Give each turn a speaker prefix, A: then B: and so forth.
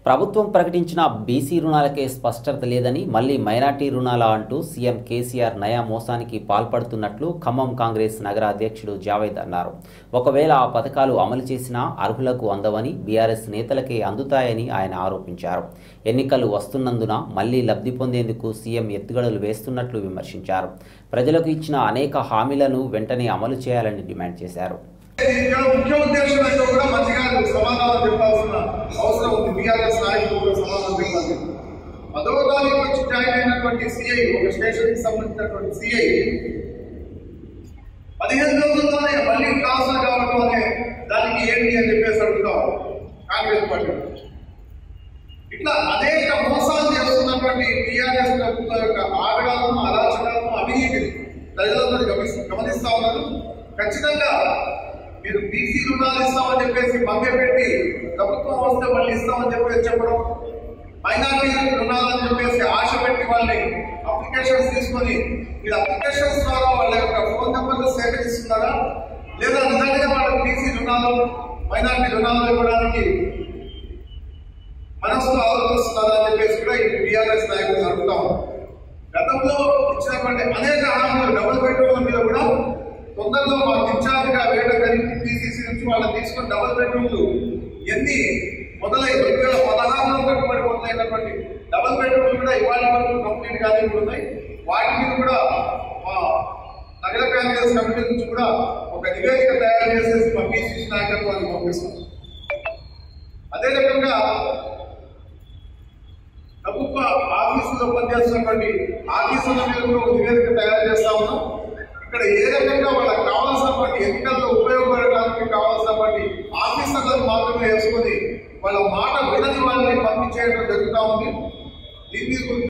A: ప్రభుత్వం ప్రకటించిన బీసీ రుణాలకే స్పష్టత లేదని మళ్లీ మైనార్టీ రుణాల అంటూ సీఎం కేసీఆర్ నయా మోసానికి పాల్పడుతున్నట్లు ఖమ్మం కాంగ్రెస్ నగర అధ్యక్షుడు జావేద్ అన్నారు. ఒకవేళ ఆ పథకాలు అమలు చేసినా అర్హులకు అందవని, బీఆర్ఎస్ నేతలకే అందుతాయని ఆయన ఆరోపించారు. ఎన్నికలు వస్తున్నందున మళ్లీ లబ్ధి పొందేందుకు సీఎం ఎత్తుగడలు వేస్తున్నట్లు విమర్శించారు. ప్రజలకు ఇచ్చిన అనేక హామీలను వెంటనే అమలు చేయాలని డిమాండ్ చేశారు.
B: ముఖ్య ఉద్దేశం ఏంటో కూడా మంచిగా సమాధానం చెప్పాల్సిన అవసరం ఉంది. బీఆర్ఎస్ నాయకులు కూడా సమాధానం చెప్పాలి. 10వ తారీఖు వచ్చి జాయిన్ అయినటువంటి సిఐ, ఒక స్టేషన్ కి సంబంధించినటువంటి సిఐ 15 రోజుల్లోనే మళ్ళీ ట్రాన్స్ఫర్ కావడం అనే దానికి ఏంటి అని చెప్పేసి అడుగుతాం కాంగ్రెస్ పార్టీ. ఇట్లా అనేక మోసాలు చేస్తున్నటువంటి బీఆర్ఎస్ ప్రభుత్వం యొక్క ఆగడాలను, అరాచకాలను, అవినీతిని ప్రజలందరూ గమనిస్తా ఉన్నారు. ఖచ్చితంగా మీరు బీసీ రుణాలు ఇస్తామని చెప్పేసి మభ్యపెట్టి ప్రభుత్వం వస్తే మళ్ళీ ఇస్తామని చెప్పేసి చెప్పడం, మైనార్టీ రుణాలని చెప్పేసి ఆశ పెట్టి వాళ్ళని అప్లికేషన్స్ తీసుకొని మీరు అప్లికేషన్స్ ద్వారా వాళ్ళ యొక్క ఫోన్ నెంబర్లు సేకరిస్తున్నారా, లేదా నిజంగా వాళ్ళకి బీసీ రుణాలు, మైనార్టీ రుణాలు ఇవ్వడానికి మనసులో ఆలోచిస్తున్నారా అని చెప్పేసి కూడా ఈ బీఆర్ఎస్ నాయకులు అడుగుతాం. గతంలో ఇచ్చినటువంటి అనేక హామీలు డబుల్ బెడ్రూమ్ల మీద కూడా తొందరలో మాకు ఇన్ఛార్జ్గా వేయడం జరిగింది. పీసీసీ నుంచి వాళ్ళని తీసుకొని డబుల్ బెడ్రూమ్లు ఎన్ని మొదలై 2016లో కట్టుబడి మొదలైనటువంటి డబుల్ బెడ్రూమ్లు కూడా ఇవాళ వరకు కంప్లీట్ గానే ఉన్నాయి. వాటి మీద కూడా మా నగర కాంగ్రెస్ కమిటీ నుంచి కూడా ఒక నివేదిక తయారు చేసేసి మా పీసీసీ నాయకత్వానికి పంపిస్తాం. అదే రకంగా ప్రభుత్వ ఆఫీసులో పనిచేస్తున్నటువంటి ఆఫీసుల మీద కూడా ఒక నివేదిక తయారు చేస్తా ఉన్నాం. ఇక్కడ ఏ రకంగా వాళ్ళకి కావాల్సినటువంటి ఎన్నికల్లో ఉపయోగపడడానికి కావాల్సినటువంటి ఆఫీసర్లను మాత్రమే వేసుకొని వాళ్ళ మాట వినని వాళ్ళని పంపించేయడం జరుగుతూ ఉంది. దీన్ని